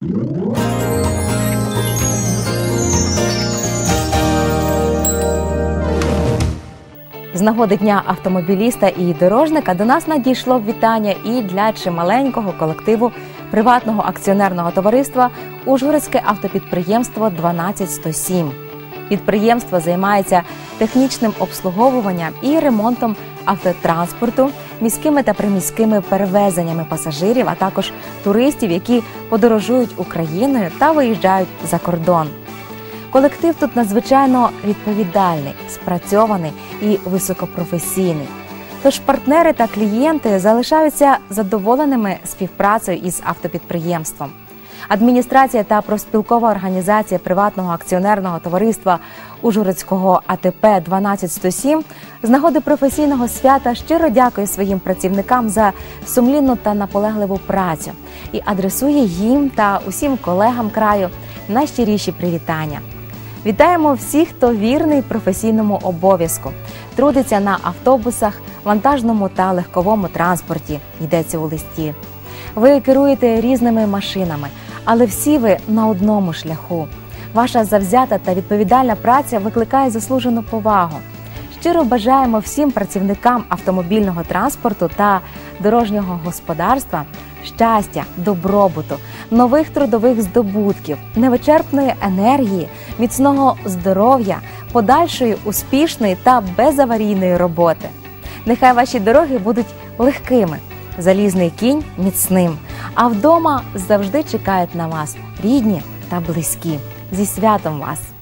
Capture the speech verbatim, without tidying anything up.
З нагоди Дня автомобіліста і дорожника до нас надійшло вітання і для чималенького колективу приватного акціонерного товариства «Ужгородське автопідприємство дванадцять сто сім». Підприємство займається технічним обслуговуванням і ремонтом автотранспорту, міськими та приміськими перевезеннями пасажирів, а також туристів, які подорожують Україною та виїжджають за кордон. Колектив тут надзвичайно відповідальний, спрацьований і високопрофесійний. Тож партнери та клієнти залишаються задоволеними співпрацею із автопідприємством. Адміністрація та профспілкова організація приватного акціонерного товариства Ужгородського А Т П дванадцять сто сім з нагоди професійного свята щиро дякує своїм працівникам за сумлінну та наполегливу працю і адресує їм та усім колегам краю найщиріші привітання. Вітаємо всіх, хто вірний професійному обов'язку, трудиться на автобусах, вантажному та легковому транспорті, йдеться у листі. Ви керуєте різними машинами, але всі ви на одному шляху. Ваша завзята та відповідальна праця викликає заслужену повагу. Щиро бажаємо всім працівникам автомобільного транспорту та дорожнього господарства щастя, добробуту, нових трудових здобутків, невичерпної енергії, міцного здоров'я, подальшої успішної та безаварійної роботи. Нехай ваші дороги будуть легкими, залізний кінь міцним, а вдома завжди чекають на вас рідні та близькі. Зі святом вас!